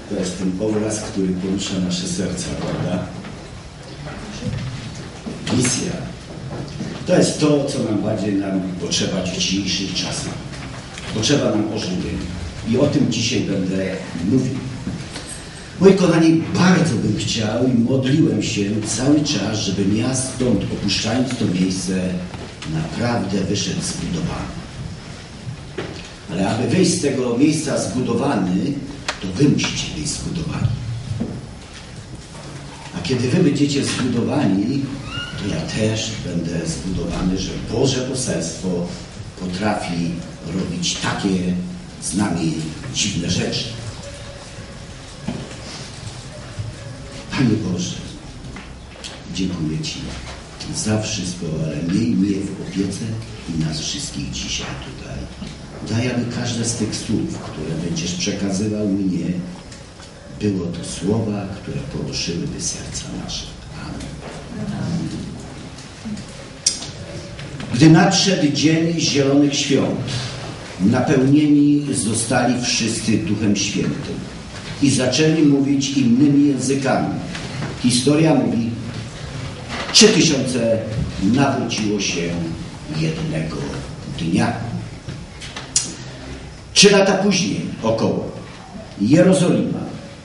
To jest ten obraz, który porusza nasze serca, prawda? Misja. To jest to, co nam bardziej potrzeba w dzisiejszych czasach. Potrzeba nam ożywienia. I o tym dzisiaj będę mówił. Moi kochani, bardzo bym chciał i modliłem się cały czas, żebym ja stąd, opuszczając to miejsce, naprawdę wyszedł zbudowany. Ale aby wyjść z tego miejsca zbudowany, to wy musicie być zbudowani. A kiedy wy będziecie zbudowani, to ja też będę zbudowany, że Boże poselstwo potrafi robić takie z nami dziwne rzeczy. Panie Boże, dziękuję Ci za wszystko, ale miej mnie w opiece i nas wszystkich dzisiaj tutaj. Daj, aby każde z tych słów, które będziesz przekazywał mnie, było to słowa, które poruszyłyby serca nasze. Amen. Gdy nadszedł dzień Zielonych Świąt, napełnieni zostali wszyscy Duchem Świętym i zaczęli mówić innymi językami. Historia mówi, 3000 nawróciło się jednego dnia. 3 lata później około Jerozolima.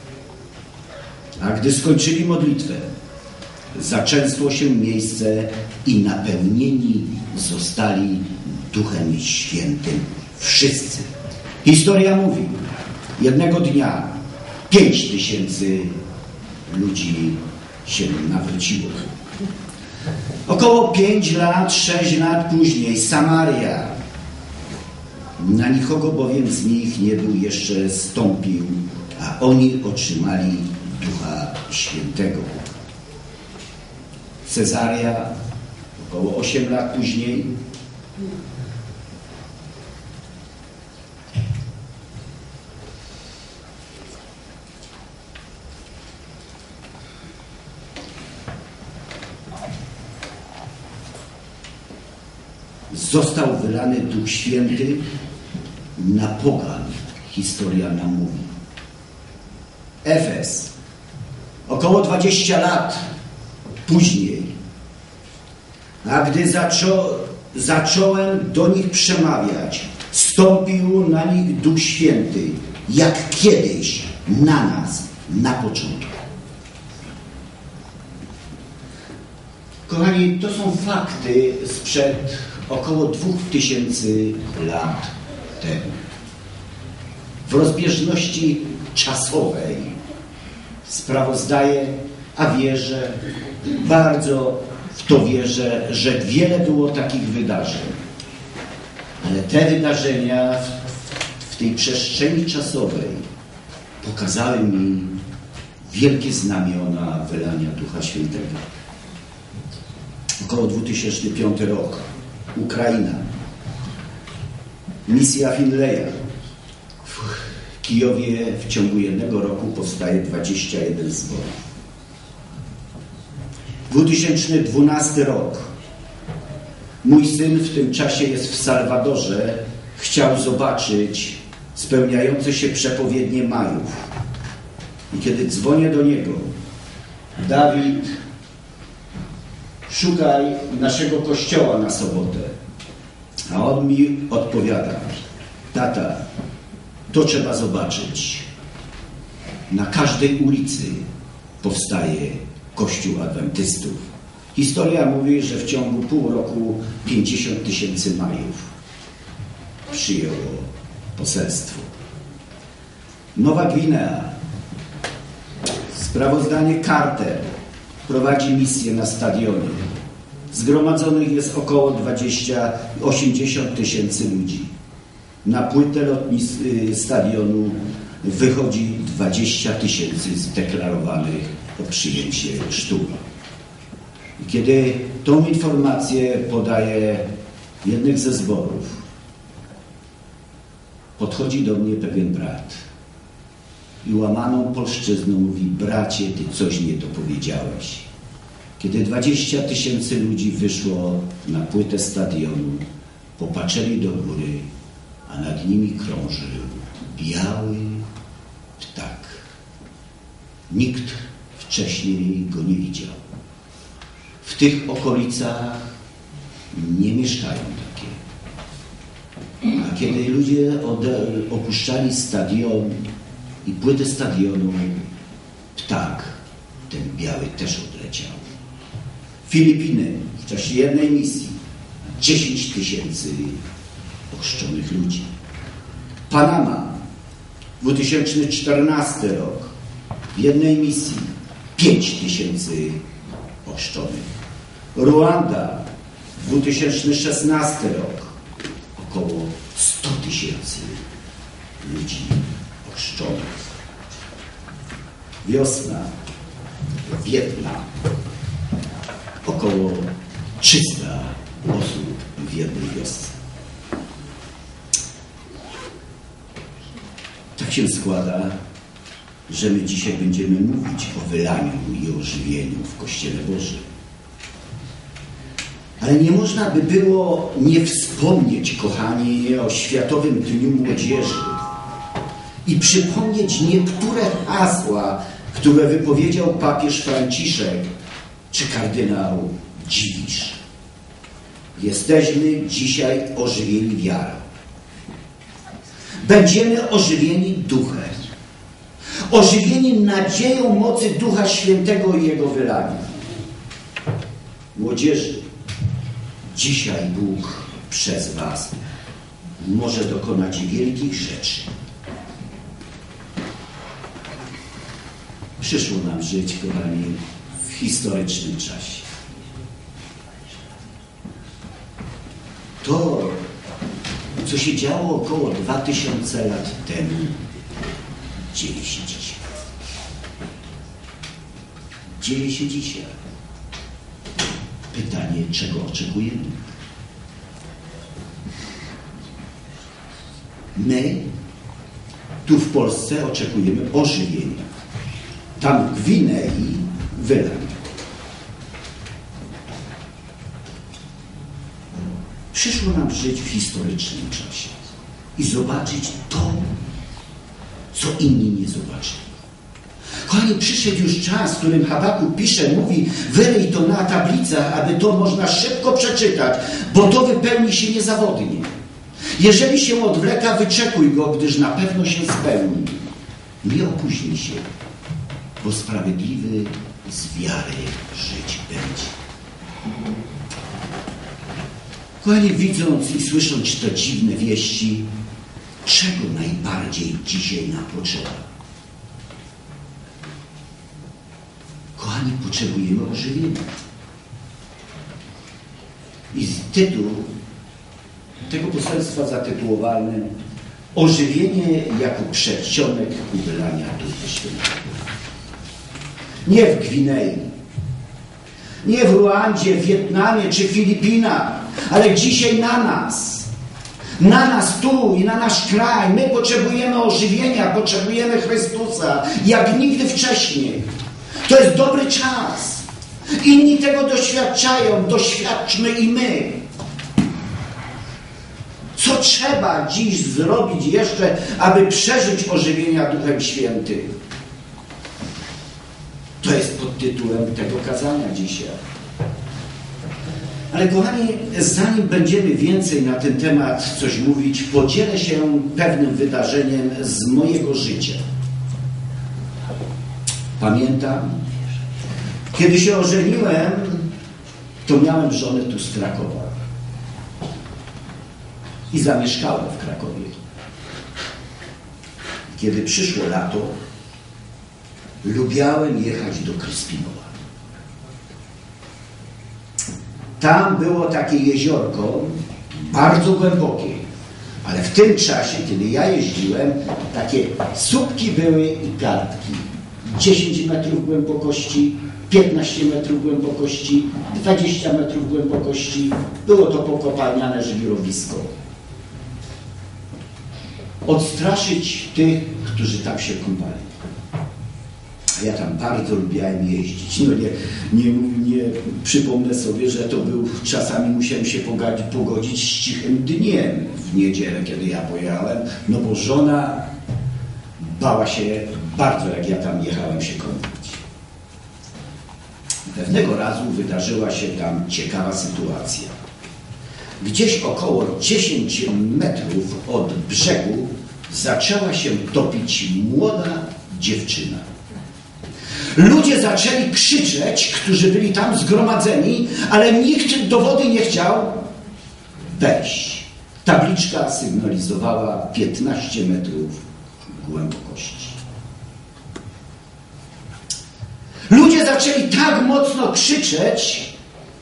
A gdy skończyli modlitwę, zaczęsło się miejsce i napełnieni zostali Duchem Świętym wszyscy. Historia mówi, jednego dnia 5000 ludzi się nawróciło. Około 5 lat, 6 lat później Samaria. Na nikogo bowiem z nich nie był jeszcze zstąpił, a oni otrzymali Ducha Świętego. Cezarea, około 8 lat później. Został wylany Duch Święty na pogan. Historia nam mówi. Efes. Około 20 lat później. A gdy zacząłem do nich przemawiać, stąpił na nich Duch Święty, jak kiedyś na nas, na początku. Kochani, to są fakty sprzed około 2000 lat temu. W rozbieżności czasowej sprawozdaję, a wierzę, bardzo w to wierzę, że wiele było takich wydarzeń. Ale te wydarzenia w tej przestrzeni czasowej pokazały mi wielkie znamiona wylania Ducha Świętego. Około 2005 rok. Ukraina. Misja Finleya. W Kijowie w ciągu 1 roku powstaje 21 zborów. 2012 rok. Mój syn w tym czasie jest w Salwadorze. Chciał zobaczyć spełniające się przepowiednie Majów. I kiedy dzwonię do niego, Dawid, szukaj naszego kościoła na sobotę. A on mi odpowiada, tata, to trzeba zobaczyć. Na każdej ulicy powstaje Kościół Adwentystów. Historia mówi, że w ciągu pół roku 50 000 Majów przyjęło poselstwo. Nowa Gwinea. Sprawozdanie Carter prowadzi misję na stadionie. Zgromadzonych jest około 80 000 ludzi. Na płytę stadionu wychodzi 20 000 zdeklarowanych o przyjęcie chrztu. I kiedy tą informację podaje jednych ze zborów, podchodzi do mnie pewien brat i łamaną polszczyzną mówi, bracie, ty coś nie dopowiedziałeś. Kiedy 20 000 ludzi wyszło na płytę stadionu, popatrzyli do góry, a nad nimi krążył biały ptak Nikt wcześniej go nie widział. W tych okolicach nie mieszkają takie. A kiedy ludzie opuszczali stadion i płytę stadionu, ptak ten biały też odleciał. Filipiny w czasie jednej misji 10 000 ochrzczonych ludzi. Panama 2014 rok w jednej misji 5 000 ochrzczonych. Ruanda 2016 rok około 100 000 ludzi ochrzczonych. Wiosna, Wietnam, około 300 osób w jednej wiosce. Tak się składa, że my dzisiaj będziemy mówić o wylaniu i ożywieniu w Kościele Bożym. Ale nie można by było nie wspomnieć, kochani, o Światowym Dniu Młodzieży i przypomnieć niektóre hasła, które wypowiedział papież Franciszek czy kardynał Dziwisz. Jesteśmy dzisiaj ożywieni wiarą. Będziemy ożywieni duchem. Ożywieni nadzieją mocy Ducha Świętego i Jego wylania. Młodzieży, dzisiaj Bóg przez was może dokonać wielkich rzeczy. Przyszło nam żyć, kochani, w historycznym czasie. To, co się działo około 2000 lat temu, dzieje się dzisiaj. Dzieje się dzisiaj. Pytanie, czego oczekujemy? My tu w Polsce oczekujemy ożywienia. Tam w Gwinei wylania. Przyszło nam żyć w historycznym czasie i zobaczyć to, co inni nie zobaczyli. Kochani, przyszedł już czas, w którym Habakuk pisze, mówi, wyryj to na tablicach, aby to można szybko przeczytać, bo to wypełni się niezawodnie. Jeżeli się odwleka, wyczekuj go, gdyż na pewno się spełni. Nie opóźnij się, bo sprawiedliwy z wiary żyć będzie. Kochani, widząc i słysząc te dziwne wieści, czego najbardziej dzisiaj nam potrzeba? Kochani, potrzebujemy ożywienia. I tytuł tego poselstwa zatytułowany Ożywienie jako przedsionek wylania Ducha Świętego. Nie w Gwinei, nie w Ruandzie, w Wietnamie czy Filipinach, ale dzisiaj na nas. Na nas tu i na nasz kraj. My potrzebujemy ożywienia, potrzebujemy Chrystusa jak nigdy wcześniej. To jest dobry czas. Inni tego doświadczają, doświadczmy i my. Co trzeba dziś zrobić jeszcze, aby przeżyć ożywienia Duchem Świętym? To jest pod tytułem tego kazania dzisiaj. Ale kochani, zanim będziemy więcej na ten temat coś mówić, podzielę się pewnym wydarzeniem z mojego życia. Pamiętam, kiedy się ożeniłem, to miałem żonę tu z Krakowa. I zamieszkałem w Krakowie. Kiedy przyszło lato, lubiałem jechać do Kryspinowa. Tam było takie jeziorko, bardzo głębokie, ale w tym czasie, kiedy ja jeździłem, takie słupki były i kartki. 10 metrów głębokości, 15 metrów głębokości, 20 metrów głębokości. Było to pokopalniane żwirowisko. Odstraszyć tych, którzy tam się kąpali. A ja tam bardzo lubiałem jeździć. No nie przypomnę sobie, że to był, czasami musiałem się pogodzić z cichym dniem w niedzielę, kiedy ja pojechałem, no bo żona bała się bardzo, jak ja tam jechałem się kąpać. Pewnego razu wydarzyła się tam ciekawa sytuacja. Gdzieś około 10 metrów od brzegu zaczęła się topić młoda dziewczyna. Ludzie zaczęli krzyczeć, którzy byli tam zgromadzeni, ale nikt do wody nie chciał wejść. Tabliczka sygnalizowała 15 metrów głębokości. Ludzie zaczęli tak mocno krzyczeć,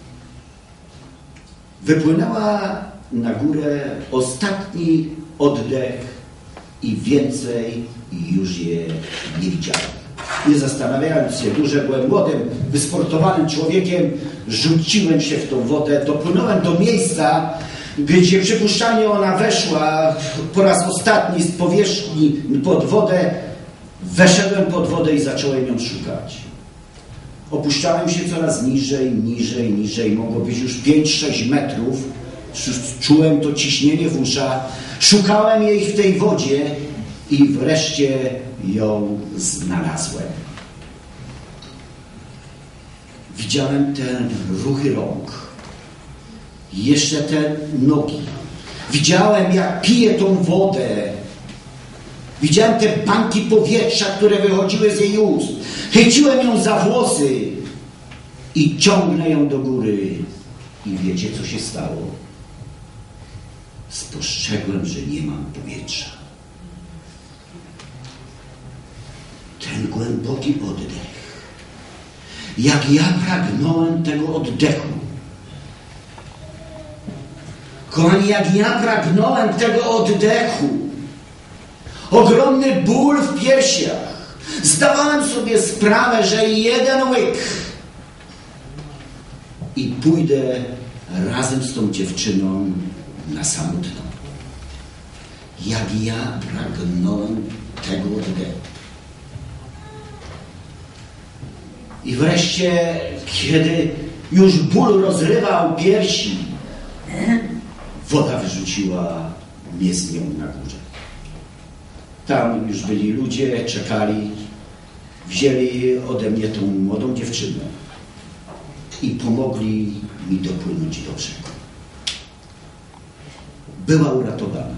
wypłynęła na górę ostatni oddech i więcej już je nie widziałem. Nie zastanawiając się dłużej, byłem młodym, wysportowanym człowiekiem, rzuciłem się w tą wodę, dopłynąłem do miejsca, gdzie przypuszczalnie ona weszła po raz ostatni z powierzchni pod wodę. Weszedłem pod wodę i zacząłem ją szukać. Opuszczałem się coraz niżej, niżej, niżej. Mogło być już 5-6 metrów. Czułem to ciśnienie w uszach. Szukałem jej w tej wodzie i wreszcie ją znalazłem. Widziałem ten ruchy rąk. Jeszcze te nogi. Widziałem, jak pije tą wodę. Widziałem te bańki powietrza, które wychodziły z jej ust. Chyciłem ją za włosy i ciągnę ją do góry. I wiecie, co się stało? Spostrzegłem, że nie mam powietrza. Ten głęboki oddech. Jak ja pragnąłem tego oddechu. Kochani, jak ja pragnąłem tego oddechu. Ogromny ból w piersiach. Zdawałem sobie sprawę, że jeden łyk i pójdę razem z tą dziewczyną na samotną. Jak ja pragnąłem tego oddechu. I wreszcie, kiedy już ból rozrywał piersi, woda wyrzuciła mnie z nią na górze. Tam już byli ludzie, czekali, wzięli ode mnie tą młodą dziewczynę i pomogli mi dopłynąć do brzegu. Była uratowana.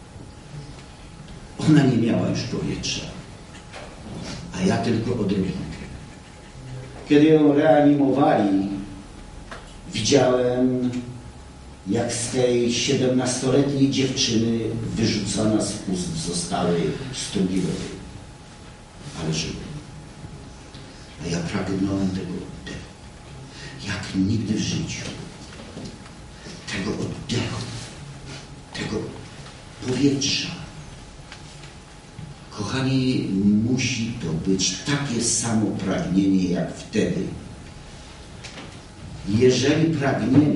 Ona nie miała już powietrza, a ja tylko odrobinkę. Kiedy ją reanimowali, widziałem, jak z tej 17-letniej dziewczyny wyrzucona z ust zostały strugi wody. Ale żyły. A ja pragnąłem tego oddechu. Jak nigdy w życiu. Tego oddechu. Tego powietrza. Kochani, musi to być takie samo pragnienie jak wtedy. Jeżeli pragniemy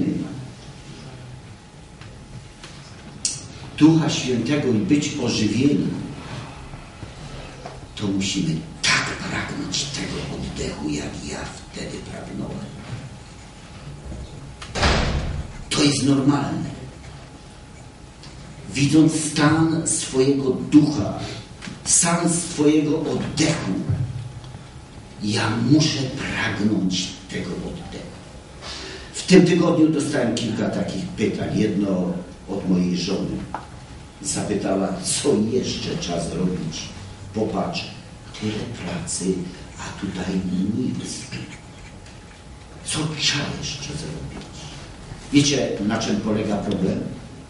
Ducha Świętego i być ożywieni, to musimy tak pragnąć tego oddechu, jak ja wtedy pragnąłem. To jest normalne. Widząc stan swojego ducha, stan swojego oddechu, ja muszę pragnąć tego oddechu. W tym tygodniu dostałem kilka takich pytań. Jedno od mojej żony. Zapytała, co jeszcze trzeba zrobić. Popatrz, tyle pracy, a tutaj nic. Co trzeba jeszcze zrobić? Wiecie, na czym polega problem?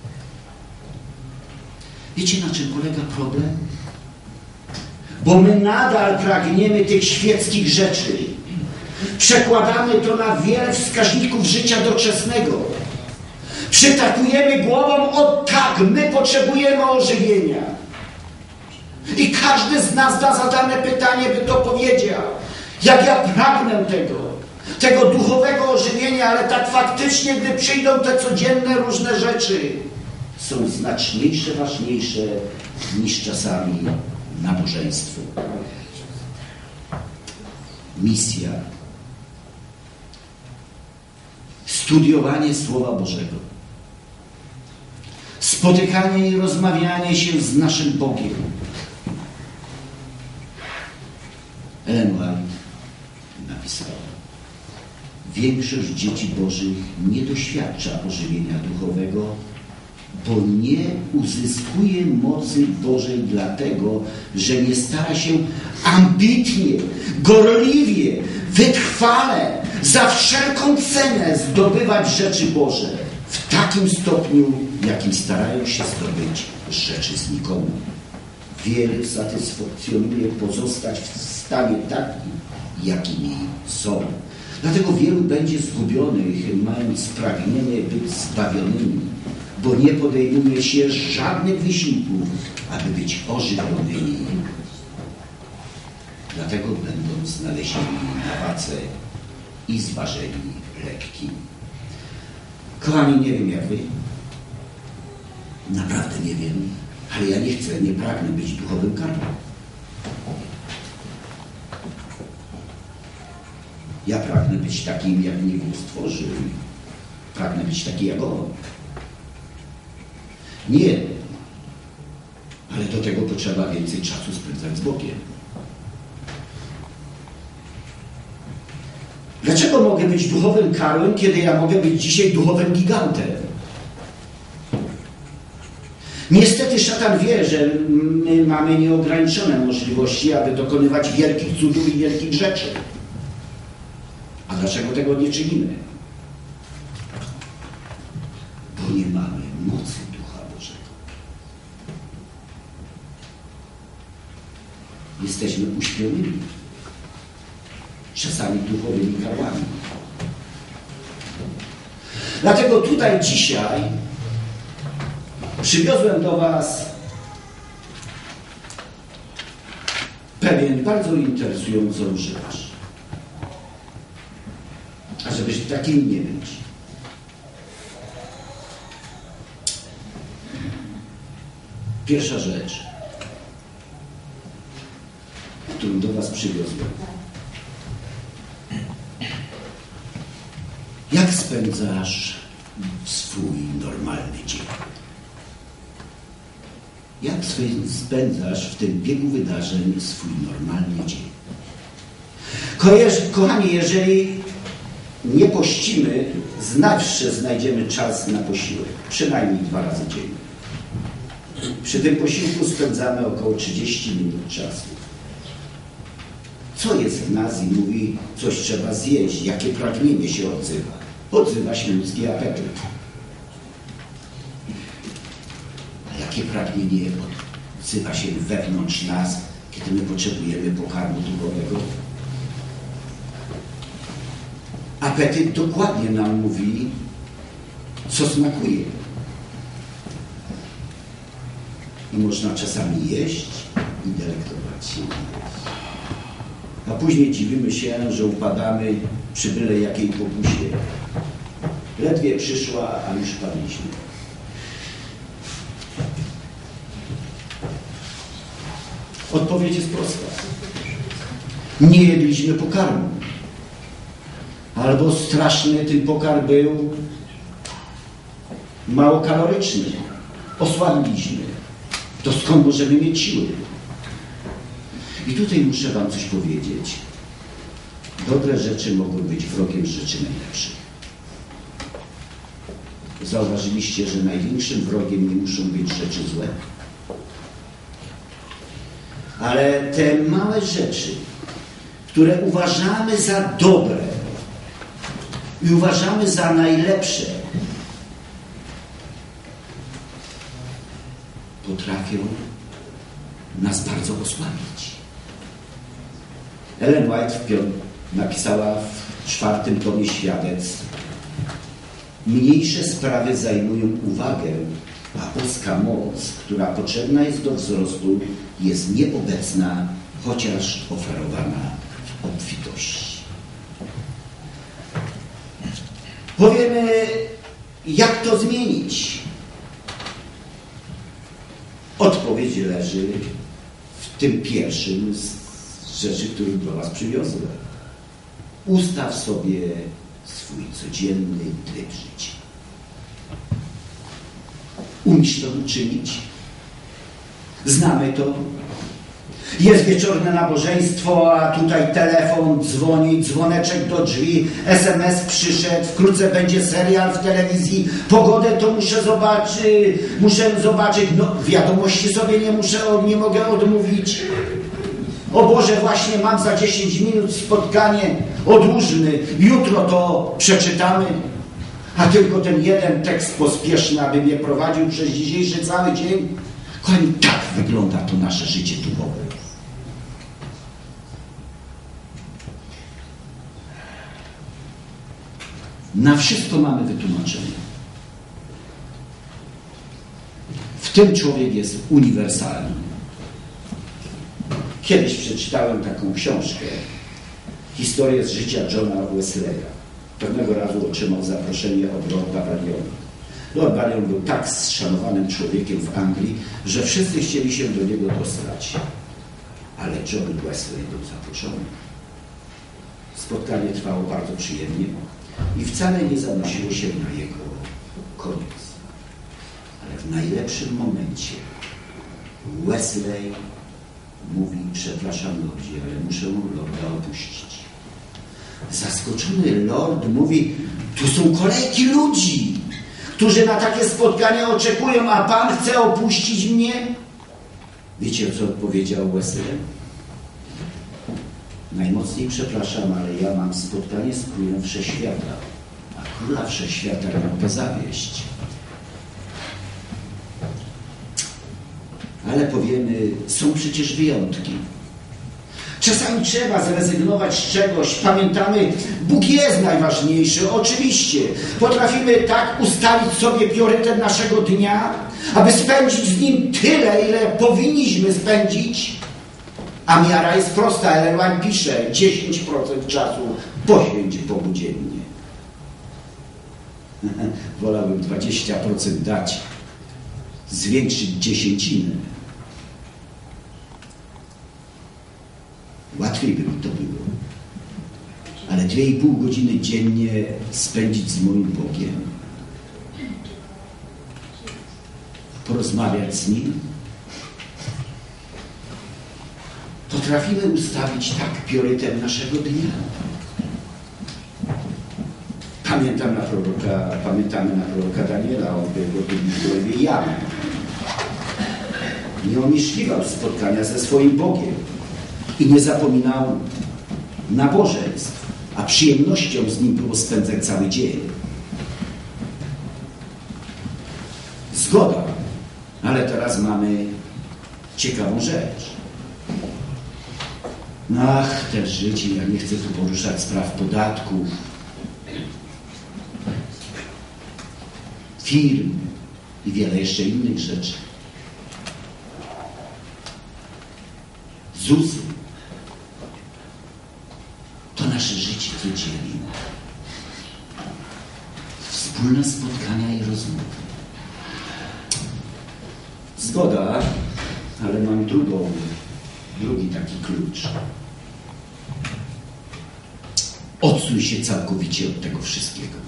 Wiecie, na czym polega problem? Bo my nadal pragniemy tych świeckich rzeczy. Przekładamy to na wiele wskaźników życia doczesnego. Przytakujemy głową, o tak, my potrzebujemy ożywienia. I każdy z nas da zadane pytanie, by to powiedział. Jak ja pragnę tego duchowego ożywienia, ale tak faktycznie, gdy przyjdą te codzienne różne rzeczy, są znaczniejsze, ważniejsze niż czasami nabożeństwo. Misja. Studiowanie Słowa Bożego. Spotykanie i rozmawianie się z naszym Bogiem. Ellen White napisała: większość dzieci Bożych nie doświadcza ożywienia duchowego, bo nie uzyskuje mocy Bożej dlatego, że nie stara się ambitnie, gorliwie, wytrwale, za wszelką cenę zdobywać rzeczy Boże w takim stopniu, jakim starają się zdobyć rzeczy znikomu. Wielu satysfakcjonuje pozostać w stanie takim, jakimi są. Dlatego wielu będzie zgubionych, mając pragnienie być zbawionymi, bo nie podejmuje się żadnych wysiłków, aby być ożywionymi. Dlatego będą znalezieni na wadze i zważeni lekkim. Kochani, nie wiem jak wy, naprawdę nie wiem, ale ja nie pragnę być duchowym karłem. Ja pragnę być takim, jak mnie Bóg stworzył. Pragnę być taki jak On. Nie, ale do tego potrzeba więcej czasu spędzać z Bogiem. Dlaczego mogę być duchowym karłem, kiedy ja mogę być dzisiaj duchowym gigantem? Niestety szatan wie, że my mamy nieograniczone możliwości, aby dokonywać wielkich cudów i wielkich rzeczy. A dlaczego tego nie czynimy? Bo nie mamy mocy Ducha Bożego. Jesteśmy uśpionymi, czasami duchowymi karłami. Dlatego tutaj dzisiaj przywiozłem do was pewien bardzo interesującą rzecz. A żebyś takim nie być. Pierwsza rzecz, którą do was przywiozłem. Jak spędzasz swój normalny dzień? Jak spędzasz w tym biegu wydarzeń swój normalny dzień? Kochani, jeżeli nie pościmy, zawsze znajdziemy czas na posiłek. Przynajmniej 2 razy dziennie. Przy tym posiłku spędzamy około 30 minut czasu. Co jest w nas i mówi, coś trzeba zjeść, jakie pragnienie się odzywa? Odzywa się ludzki apetyt. A jakie pragnienie odzywa się wewnątrz nas, kiedy my potrzebujemy pokarmu duchowego? Apetyt dokładnie nam mówi, co smakuje. I można czasami jeść i delektować się. A później dziwimy się, że upadamy przy byle jakiej pokusie. Ledwie przyszła, a już padliśmy. Odpowiedź jest prosta. Nie jedliśmy pokarmu. Albo straszny ten pokarm był mało kaloryczny. Osłabiliśmy. To skąd możemy mieć siły? I tutaj muszę wam coś powiedzieć. Dobre rzeczy mogą być wrogiem rzeczy najlepszych. Zauważyliście, że największym wrogiem nie muszą być rzeczy złe. Ale te małe rzeczy, które uważamy za dobre i uważamy za najlepsze, potrafią nas bardzo osłabić. Ellen White napisała w 4. tomie świadectw: mniejsze sprawy zajmują uwagę, a boska moc, która potrzebna jest do wzrostu, jest nieobecna, chociaż oferowana w obfitości. Powiemy, jak to zmienić? Odpowiedź leży w tym pierwszym z rzeczy, którą do was przywiozłem. Ustaw sobie swój codzienny tryb życia. Umiesz to uczynić? Znamy to. Jest wieczorne nabożeństwo, a tutaj telefon dzwoni, dzwoneczek do drzwi, SMS przyszedł, wkrótce będzie serial w telewizji, pogodę to muszę zobaczyć, no wiadomości sobie nie mogę odmówić. O Boże, właśnie mam za 10 minut spotkanie, odłóżmy, jutro to przeczytamy. A tylko ten jeden tekst pospieszny, aby mnie prowadził przez dzisiejszy cały dzień. Kochani, tak wygląda to nasze życie duchowe. Na wszystko mamy wytłumaczenie. W tym człowiek jest uniwersalny. Kiedyś przeczytałem taką książkę, historię z życia Johna Wesleya. Pewnego razu otrzymał zaproszenie od Lorda Byriona. Lord Byron był tak szanowanym człowiekiem w Anglii, że wszyscy chcieli się do niego dostać. Ale John Wesley był zaproszony. Spotkanie trwało bardzo przyjemnie i wcale nie zanosiło się na jego koniec. Ale w najlepszym momencie Wesley mówi: przepraszam Lordzie, ale muszę Lorda opuścić. Zaskoczony Lord mówi: tu są kolejki ludzi, którzy na takie spotkania oczekują, a Pan chce opuścić mnie? Wiecie, co odpowiedział Wesley? Najmocniej przepraszam, ale ja mam spotkanie z Królem Wszechświata, a Króla Wszechświata nie mogę zawieść. Ale powiemy, są przecież wyjątki. Czasami trzeba zrezygnować z czegoś. Pamiętamy, Bóg jest najważniejszy, oczywiście. Potrafimy tak ustalić sobie priorytet naszego dnia, aby spędzić z Nim tyle, ile powinniśmy spędzić. A miara jest prosta. Ellen White pisze: 10% czasu poświęć Bogu dziennie. Wolałbym 20% dać, zwiększyć dziesięcinę. Łatwiej by mi to było. Ale 2,5 godziny dziennie spędzić z moim Bogiem, porozmawiać z Nim, potrafimy ustawić tak priorytet naszego dnia. Pamiętamy na proroka Daniela, on był w głębi jamy. Nie omieszkiwał spotkania ze swoim Bogiem i nie zapominał nabożeństw, a przyjemnością z Nim było spędzać cały dzień. Zgoda, ale teraz mamy ciekawą rzecz. Ach, też życie, ja nie chcę tu poruszać spraw podatków, firm i wiele jeszcze innych rzeczy. ZUS-y. To nasze życie codzienne. Wspólne spotkania i rozmowy. Zgoda, ale mam drugi taki klucz. Odsuń się całkowicie od tego wszystkiego.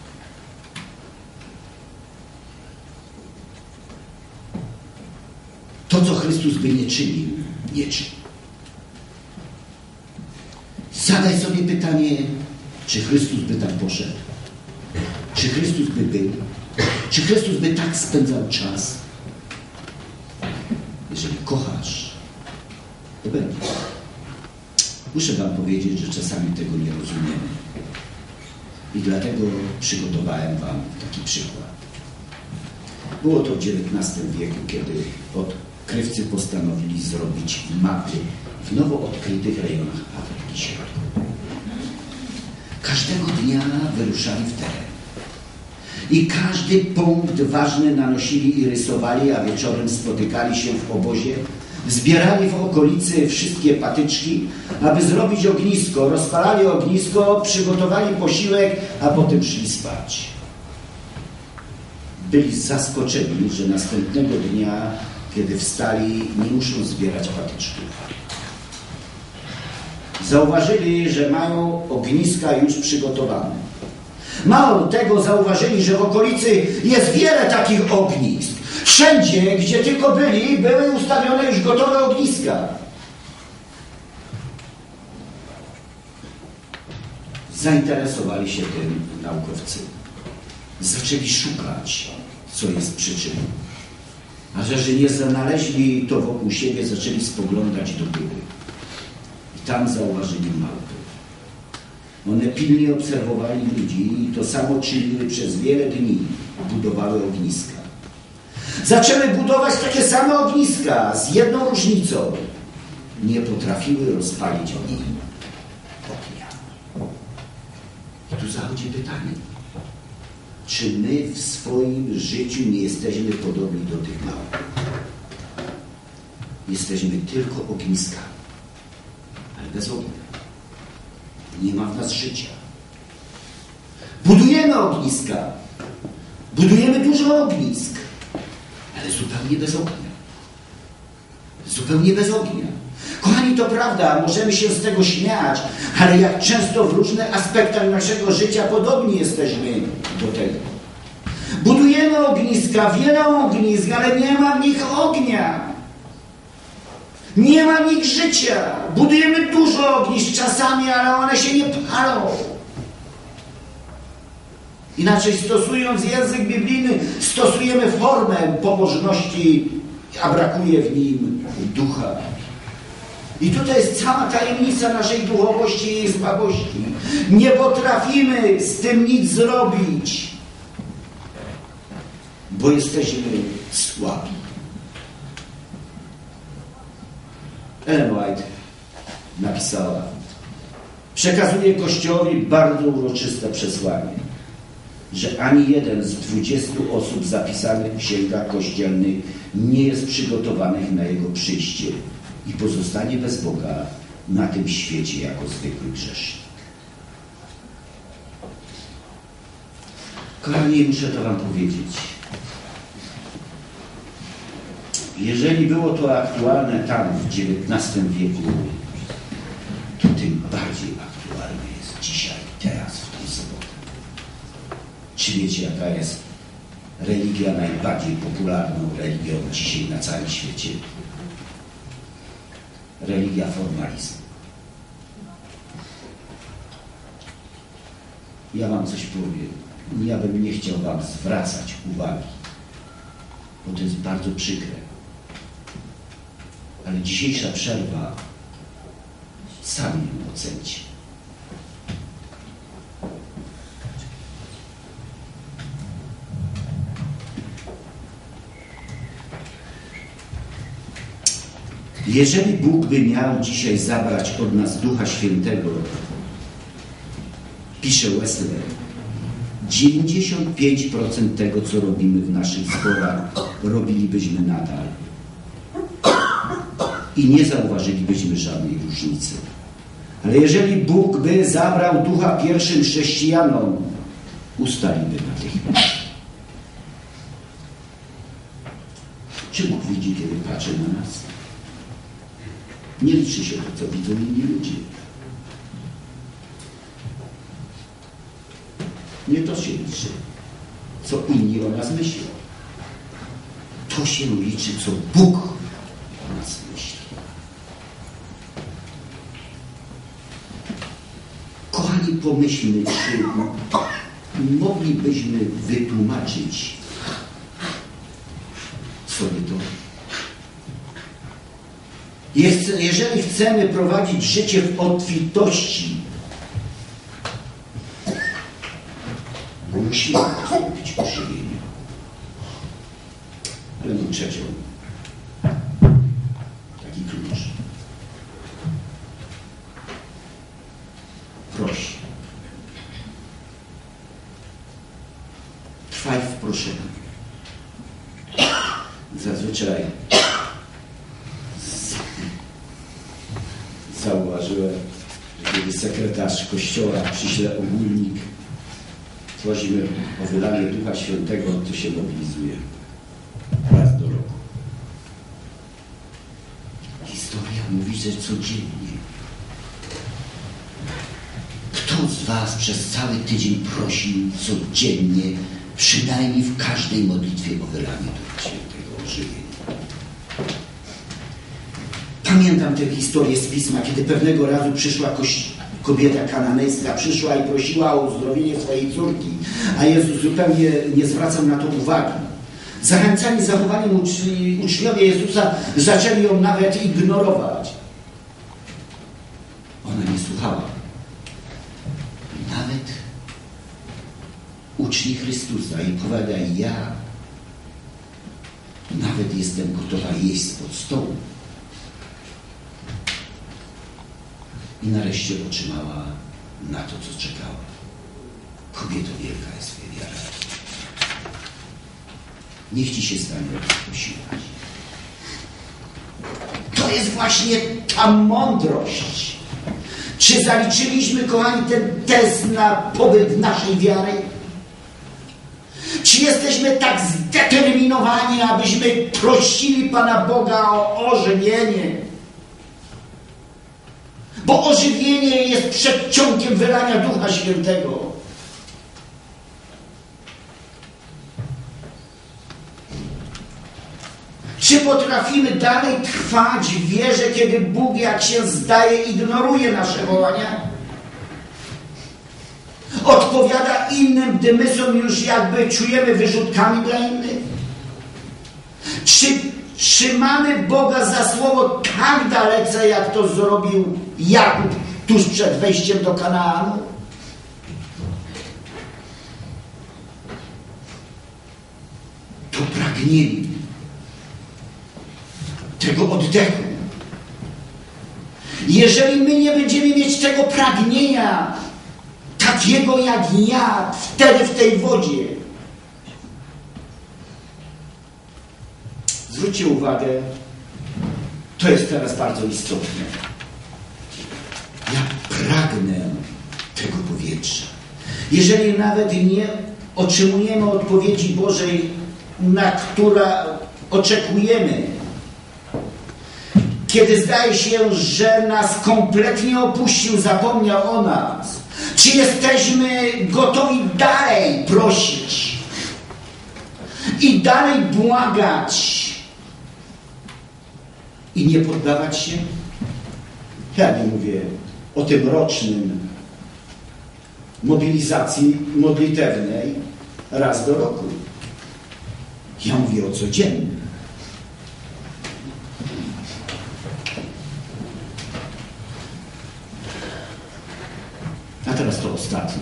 To, co Chrystus by nie czynił, nie czyni. Zadaj sobie pytanie, czy Chrystus by tak poszedł? Czy Chrystus by był? Czy Chrystus by tak spędzał czas? Jeżeli kochasz, to będzie. Muszę wam powiedzieć, że czasami tego nie rozumiemy. I dlatego przygotowałem wam taki przykład. Było to w XIX wieku, kiedy odkrywcy postanowili zrobić mapy w nowo odkrytych rejonach Afryki Środkowej. Każdego dnia wyruszali w teren. I każdy punkt ważny nanosili i rysowali, a wieczorem spotykali się w obozie, zbierali w okolicy wszystkie patyczki, aby zrobić ognisko, rozpalali ognisko, przygotowali posiłek, a potem szli spać. Byli zaskoczeni, że następnego dnia, kiedy wstali, nie muszą zbierać patyczków. Zauważyli, że mają ogniska już przygotowane. Mało tego, zauważyli, że w okolicy jest wiele takich ognisk. Wszędzie, gdzie tylko byli, były ustawione już gotowe ogniska. zainteresowali się tym naukowcy. Zaczęli szukać, co jest przyczyną. A że nie znaleźli to wokół siebie, zaczęli spoglądać do góry. I tam zauważyli małpy. One pilnie obserwowali ludzi i to samo czyniły przez wiele dni. Budowały ogniska. Zaczęły budować takie same ogniska z jedną różnicą. Nie potrafiły rozpalić ognia. I tu zachodzi pytanie. Czy my w swoim życiu nie jesteśmy podobni do tych małp? Jesteśmy tylko ogniskami, ale bez ognia. Nie ma w nas życia. Budujemy ogniska. Budujemy dużo ognisk, ale zupełnie bez ognia. Zupełnie bez ognia. Kochani, to prawda, możemy się z tego śmiać, ale jak często w różnych aspektach naszego życia podobni jesteśmy do tego. Budujemy ogniska, wiele ognisk, ale nie ma w nich ognia. Nie ma w nich życia. Budujemy dużo ognisk czasami, ale one się nie palą. Inaczej stosując język biblijny, stosujemy formę pobożności, a brakuje w nim ducha. I tutaj jest cała tajemnica naszej duchowości i jej słabości. Nie potrafimy z tym nic zrobić, bo jesteśmy słabi. Ellen White napisała: przekazuje Kościołowi bardzo uroczyste przesłanie, że ani jeden z 20 osób zapisanych w księgach kościelnych nie jest przygotowanych na jego przyjście i pozostanie bez Boga na tym świecie jako zwykły grzesznik. Kochani, muszę to wam powiedzieć. Jeżeli było to aktualne tam w XIX wieku, to tym bardziej aktualne jest dzisiaj, teraz, w tą sobotę. Czy wiecie, jaka jest religia najbardziej popularną religią dzisiaj na całym świecie? Religia formalizmu. Ja wam coś powiem. Ja bym nie chciał wam zwracać uwagi, bo to jest bardzo przykre. Ale dzisiejsza przerwa, sami ją ocencie. Jeżeli Bóg by miał dzisiaj zabrać od nas Ducha Świętego, pisze Wesley, 95% tego, co robimy w naszych zborach, robilibyśmy nadal. I nie zauważylibyśmy żadnej różnicy. Ale jeżeli Bóg by zabrał Ducha pierwszym chrześcijanom, ustaliby natychmiast. Czy Bóg widzi, kiedy patrzy na nas? Nie liczy się to, co widzą inni ludzie. Nie to się liczy, co inni o nas myślą. To się liczy, co Bóg o nas myśli. Kochani, pomyślmy, czy moglibyśmy wytłumaczyć sobie to. Jeżeli chcemy prowadzić życie w obfitości, musimy zrobić ożywienie. Ale mam trzecią. Taki klucz. Proś. Trwaj w proszeniu. Zazwyczaj zauważyłem, że kiedy sekretarz kościoła przyśle ogólnik, prosimy o wydanie Ducha Świętego, to się mobilizuje raz do roku. Historia mówi, że codziennie. Kto z was przez cały tydzień prosił codziennie, przynajmniej w każdej modlitwie o wylanie Ducha Świętego, o żywienie? Pamiętam tę historię z Pisma, kiedy pewnego razu przyszła Kobieta kananejska przyszła i prosiła o uzdrowienie swojej córki, a Jezus zupełnie nie zwracał na to uwagi. Zachęcani zachowaniem uczniowie Jezusa zaczęli ją nawet ignorować. Ona nie słuchała. Nawet uczni Chrystusa i powiada: ja nawet jestem gotowa jeść spod stołu. I nareszcie otrzymała na to, co czekała. Kobieto, wielka jest Twoja wiara. Niech Ci się stanie posiłać. To jest właśnie ta mądrość. Czy zaliczyliśmy, kochani, ten test na pobyt naszej wiary? Czy jesteśmy tak zdeterminowani, abyśmy prosili Pana Boga o ożywienie? Bo ożywienie jest przedsionkiem wylania Ducha Świętego. Czy potrafimy dalej trwać w wierze, kiedy Bóg, jak się zdaje, ignoruje nasze wołania? Odpowiada innym, gdy my są już jakby czujemy wyrzutkami dla innych? Czy trzymamy Boga za słowo tak dalece, jak to zrobił Jakub tuż przed wejściem do Kanaanu? To pragnienie tego oddechu. Jeżeli my nie będziemy mieć tego pragnienia takiego jak ja wtedy w tej wodzie, zwróćcie uwagę, to jest teraz bardzo istotne. Ja pragnę tego powietrza. Jeżeli nawet nie otrzymujemy odpowiedzi Bożej, na którą oczekujemy, kiedy zdaje się, że nas kompletnie opuścił, zapomniał o nas, czy jesteśmy gotowi dalej prosić i dalej błagać i nie poddawać się? Ja nie mówię o tym rocznym mobilizacji modlitewnej raz do roku. Ja mówię o codziennym. A teraz to ostatnie.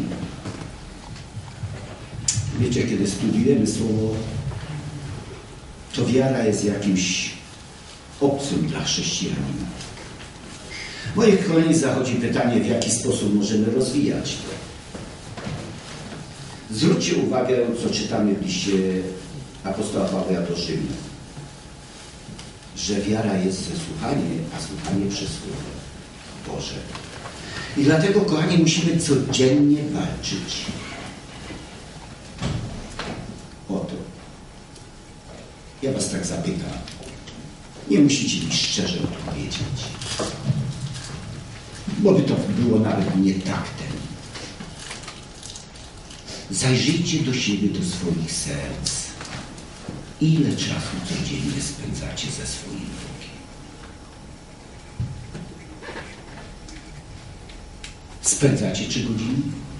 Wiecie, kiedy studiujemy Słowo, to wiara jest jakimś obcym dla chrześcijanina. W moich kolei zachodzi pytanie, w jaki sposób możemy rozwijać to. Zwróćcie uwagę, co czytamy w liście apostoła Pawła do Rzymian, że wiara jest ze słuchania, a słuchanie przez Słowo Boże. I dlatego, kochani, musimy codziennie walczyć o to. Ja was tak zapytam. Nie musicie mi szczerze odpowiedzieć. Bo by to było nawet nie taktem. Zajrzyjcie do siebie, do swoich serc. Ile czasu codziennie spędzacie ze swoim Bogiem? Spędzacie 3 godziny?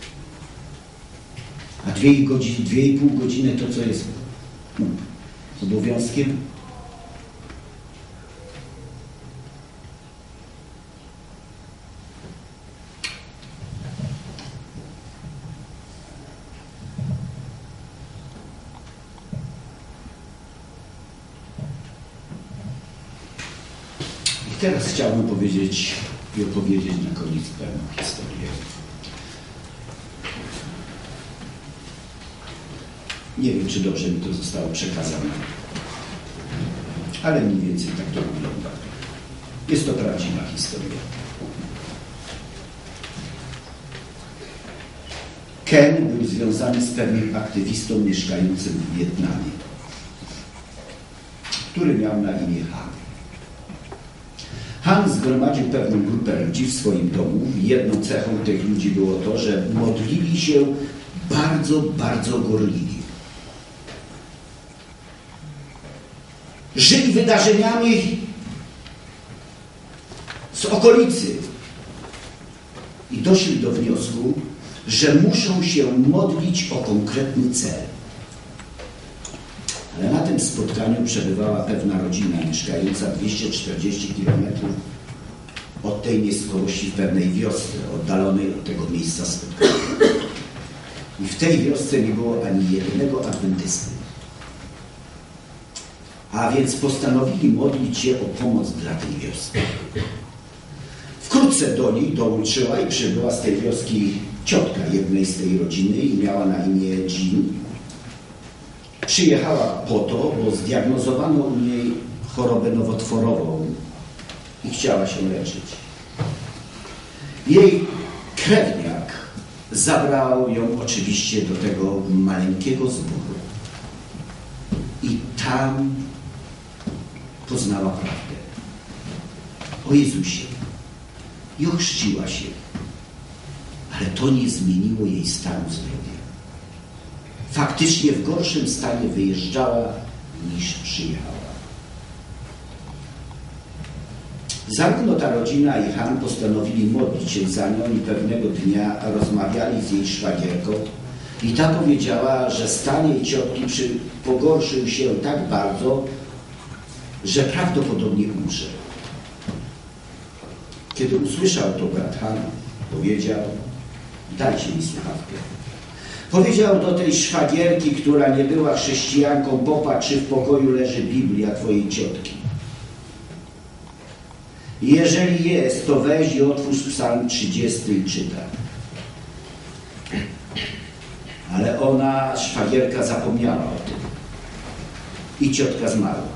A 2,5 godziny to co jest obowiązkiem? I teraz chciałbym powiedzieć i opowiedzieć na koniec pewną historię. Nie wiem, czy dobrze mi to zostało przekazane, ale mniej więcej tak to wygląda. Jest to prawdziwa historia. Ken był związany z pewnym aktywistą mieszkającym w Wietnamie, który miał na imię Han. Han zgromadził pewną grupę ludzi w swoim domu. Jedną cechą tych ludzi było to, że modlili się bardzo, bardzo gorliwie. Żyli wydarzeniami z okolicy. i doszli do wniosku, że muszą się modlić o konkretny cel. Ale na tym spotkaniu przebywała pewna rodzina mieszkająca 240 km od tej miejscowości w pewnej wiosce, oddalonej od tego miejsca spotkania. I w tej wiosce nie było ani jednego adwentysty. A więc postanowili modlić się o pomoc dla tej wioski. Wkrótce do nich dołączyła i przybyła z tej wioski ciotka jednej z tej rodziny i miała na imię Jean. Przyjechała po to, bo zdiagnozowano u niej chorobę nowotworową i chciała się leczyć. Jej krewniak zabrał ją oczywiście do tego maleńkiego zboru i tam poznała prawdę o Jezusie i ochrzciła się, ale to nie zmieniło jej stanu zdrowia. Faktycznie w gorszym stanie wyjeżdżała niż przyjechała. Zarówno ta rodzina i Han postanowili modlić się za nią i pewnego dnia rozmawiali z jej szwagierką i ta powiedziała, że stan jej ciotki pogorszył się tak bardzo, że prawdopodobnie umrze. Kiedy usłyszał to brat Han, powiedział: dajcie mi słuchawkę. Powiedział do tej szwagierki, która nie była chrześcijanką: popatrz, czy w pokoju leży Biblia twojej ciotki. Jeżeli jest, to weź i otwórz Psalm 30 i czytaj. Ale ona, szwagierka, zapomniała o tym. I ciotka zmarła.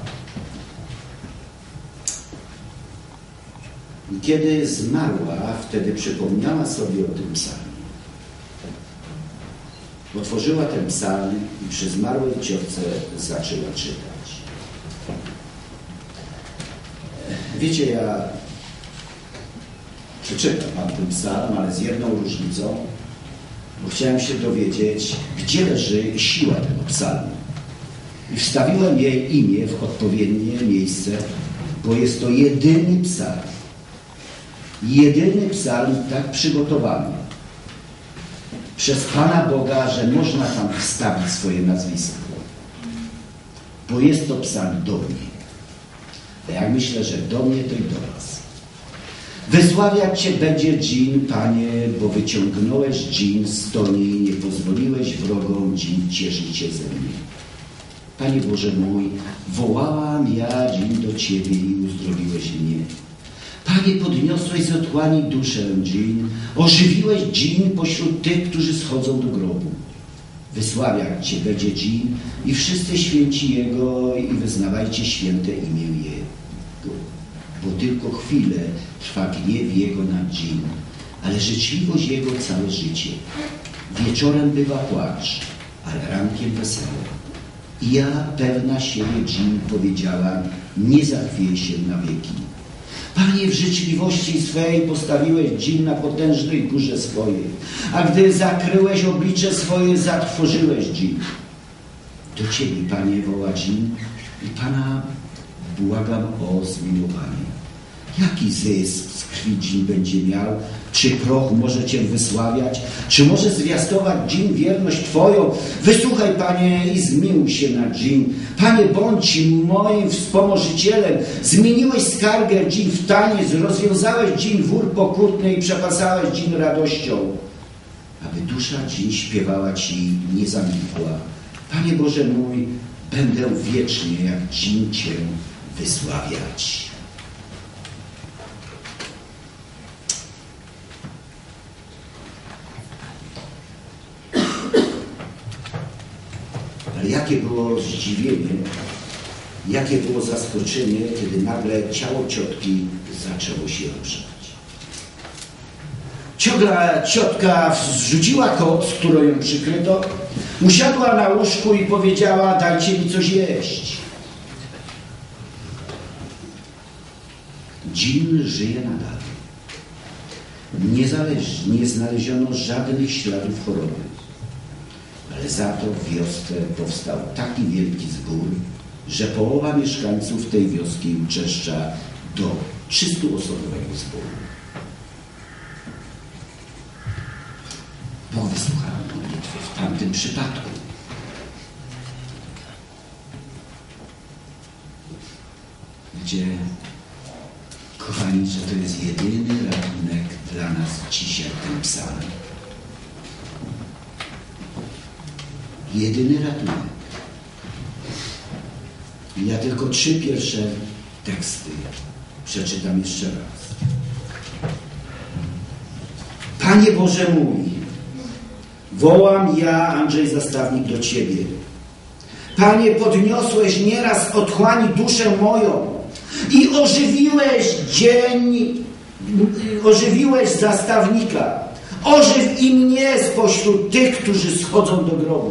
I kiedy zmarła, wtedy przypomniała sobie o tym psalmie. Otworzyła ten psalm i przy zmarłej ciotce zaczęła czytać. Wiecie, ja przeczytam wam ten psalm, ale z jedną różnicą, bo chciałem się dowiedzieć, gdzie leży siła tego psalmu. I wstawiłem jej imię w odpowiednie miejsce, bo jest to jedyny psalm. Jedyny psalm tak przygotowany przez Pana Boga, że można tam wstawić swoje nazwisko. Bo jest to psalm do mnie. A jak myślę, że do mnie, to i do was. Wysławiać Cię będzie Jean, Panie, bo wyciągnąłeś Jean z toni i nie pozwoliłeś wrogom Jean cieszyć się ze mnie. Panie Boże mój, wołałam ja Jean do Ciebie i uzdrowiłeś mnie. Panie, podniosłeś z otchłani duszę Jean, ożywiłeś Jean pośród tych, którzy schodzą do grobu. Wysławiać Cię będzie Jean i wszyscy święci Jego i wyznawajcie święte imię Jego. Bo tylko chwilę trwa gniew Jego nad Jean, ale życzliwość Jego całe życie. Wieczorem bywa płacz, ale rankiem wesele. I ja, pewna siebie Jean, powiedziała: nie zachwieję się na wieki. Panie, w życzliwości swej postawiłeś Jean na potężnej górze swojej, a gdy zakryłeś oblicze swoje, zatrwożyłeś Jean. Do Ciebie, Panie, woła Jean i Pana błagam o zmiłowanie. Jaki zysk z krwi Jean będzie miał? Czy proch może Cię wysławiać? Czy może zwiastować Jean wierność Twoją? Wysłuchaj, Panie, i zmiłuj się nad Jean. Panie, bądź moim wspomożycielem. Zmieniłeś skargę Jean w taniec, rozwiązałeś Jean wór pokurtny i przepasałeś Jean radością, aby dusza Jean śpiewała Ci, nie zamilkła. Panie Boże mój, będę wiecznie jak Jean Cię wysławiać. Ale jakie było zdziwienie, jakie było zaskoczenie, kiedy nagle ciało ciotki zaczęło się ruszać. Ciotka zrzuciła koc, którą ją przykryto, usiadła na łóżku i powiedziała: dajcie mi coś jeść. Jean żyje nadal. Nie znaleziono żadnych śladów choroby. Ale za to w wiosce powstał taki wielki zbór, że połowa mieszkańców tej wioski uczęszcza do 300-osobowego zboru. tamtym przypadku. Gdzie, kochani, że to jest jedyny ratunek dla nas dzisiaj, ten psalm. Jedyny ratunek. Ja tylko 3 pierwsze teksty przeczytam jeszcze raz. Panie Boże mój, wołam ja, Andrzej Zastawnik, do Ciebie. Panie, podniosłeś nieraz z otchłani duszę moją i ożywiłeś Zastawnika. Ożyw i mnie spośród tych, którzy schodzą do grobu.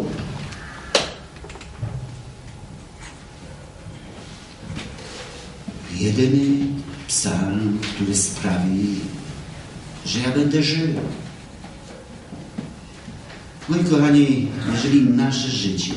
Jedyny psalm, który sprawi, że ja będę żył. Moi kochani, jeżeli nasze życie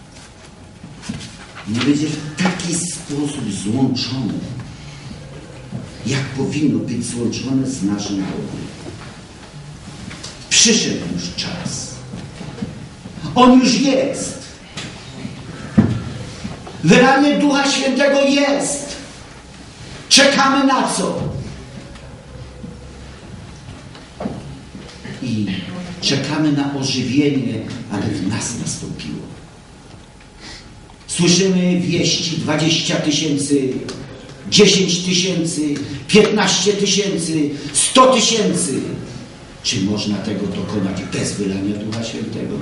nie będzie w taki sposób złączone, jak powinno być złączone z naszym Bogiem, przyszedł już czas. On już jest. Wylanie Ducha Świętego jest. Czekamy na co? I czekamy na ożywienie, ale w nas nastąpiło. Słyszymy wieści 20 000, 10 000, 15 000, 100 000. Czy można tego dokonać bez wylania Ducha Świętego?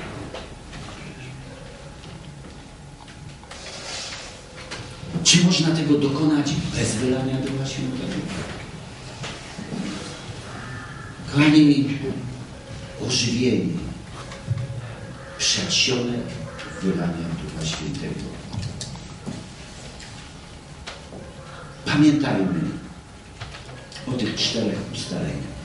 Czy można tego dokonać bez wylania Ducha Świętego? Kochani, ożywienie, przedsionek wylania Ducha Świętego. Pamiętajmy o tych 4 ustaleniach.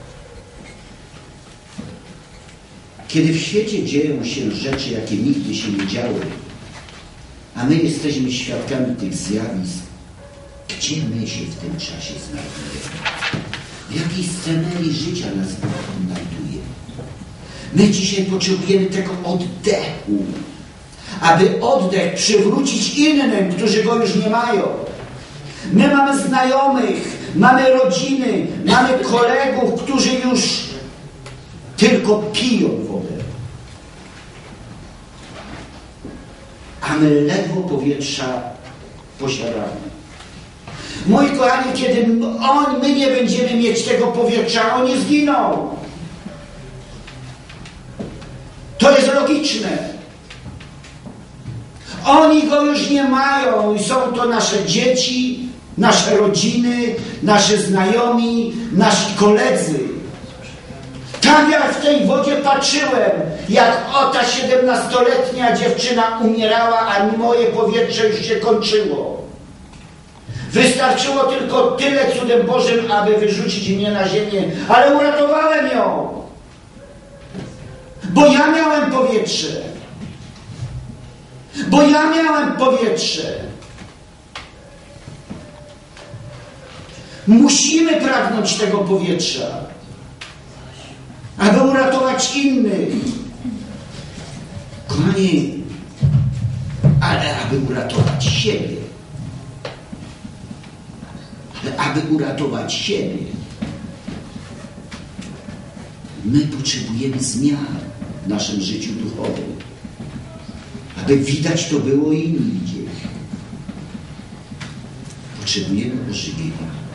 Kiedy w świecie dzieją się rzeczy, jakie nigdy się nie działy, a my jesteśmy świadkami tych zjawisk, gdzie my się w tym czasie znajdujemy? W jakiej scenerii życia nas Bóg znajduje? My dzisiaj potrzebujemy tego oddechu, aby oddech przywrócić innym, którzy go już nie mają. My mamy znajomych, mamy rodziny, mamy kolegów, którzy już tylko piją wodę. A my ledwo powietrza posiadamy. Moi kochani, kiedy my nie będziemy mieć tego powietrza, oni zginą. To jest logiczne. Oni go już nie mają i są to nasze dzieci, nasze rodziny, nasi znajomi, nasi koledzy. Tak jak w tej wodzie patrzyłem, jak ta 17-letnia dziewczyna umierała, a moje powietrze już się kończyło. Wystarczyło tylko tyle cudem Bożym, aby wyrzucić mnie na ziemię, ale uratowałem ją. Bo ja miałem powietrze. Bo ja miałem powietrze. Musimy pragnąć tego powietrza, aby uratować innych. Kochani, ale aby uratować siebie. Ale aby uratować siebie, my potrzebujemy zmian w naszym życiu duchowym. Aby widać to było indziej. Potrzebujemy ożywienia.